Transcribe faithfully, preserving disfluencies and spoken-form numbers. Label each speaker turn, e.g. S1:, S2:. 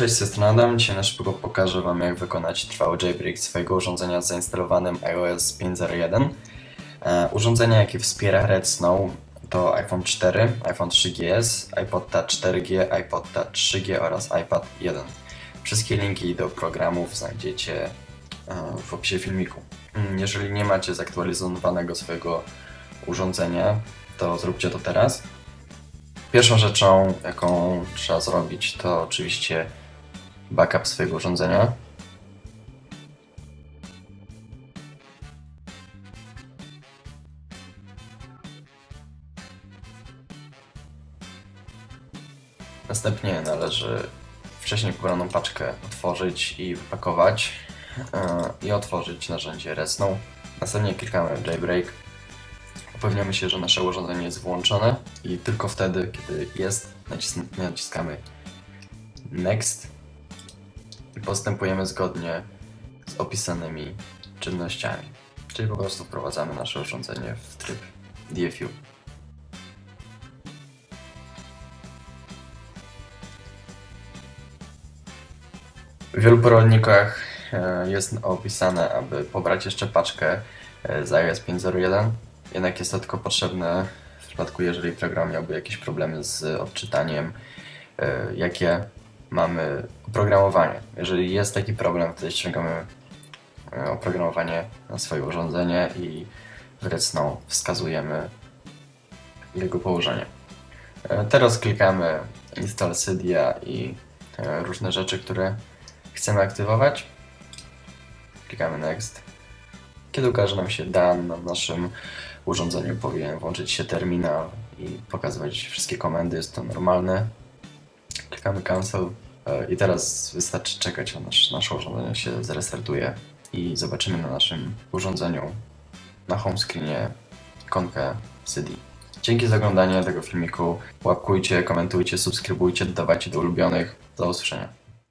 S1: Cześć, z tej strony Adam. Dzisiaj na szybko pokażę Wam, jak wykonać trwały jailbreak swojego urządzenia z zainstalowanym iOS pięć zero jeden. E, urządzenie, jakie wspiera Redsnow, to iPhone cztery, iPhone trzy G S, iPod Touch cztery G, iPod Touch trzy G oraz iPad jeden. Wszystkie linki do programów znajdziecie e, w opisie filmiku. Jeżeli nie macie zaktualizowanego swojego urządzenia, to zróbcie to teraz. Pierwszą rzeczą, jaką trzeba zrobić, to oczywiście backup swojego urządzenia. Następnie należy wcześniej pobraną paczkę otworzyć i wypakować yy, i otworzyć narzędzie Redsnow. Następnie klikamy w jailbreak. Upewniamy się, że nasze urządzenie jest włączone i tylko wtedy, kiedy jest, nacis naciskamy Next i postępujemy zgodnie z opisanymi czynnościami. Czyli po prostu wprowadzamy nasze urządzenie w tryb D F U. W wielu poradnikach jest opisane, aby pobrać jeszcze paczkę z iOS pięć zero jeden. Jednak jest to tylko potrzebne w przypadku, jeżeli program miałby jakieś problemy z odczytaniem, jakie mamy oprogramowanie. Jeżeli jest taki problem, wtedy ściągamy oprogramowanie na swoje urządzenie i w Redsnow wskazujemy jego położenie. Teraz klikamy Install Cydia i różne rzeczy, które chcemy aktywować. Klikamy Next. Kiedy ukaże nam się Dan na naszym urządzeniu, powinien włączyć się terminal i pokazywać wszystkie komendy, jest to normalne. Klikamy Cancel i teraz wystarczy czekać, aż nasz, nasze urządzenie się zrestartuje i zobaczymy na naszym urządzeniu na home screenie ikonkę C D. Dzięki za oglądanie tego filmiku. Łapkujcie, komentujcie, subskrybujcie, dodawajcie do ulubionych. Do usłyszenia.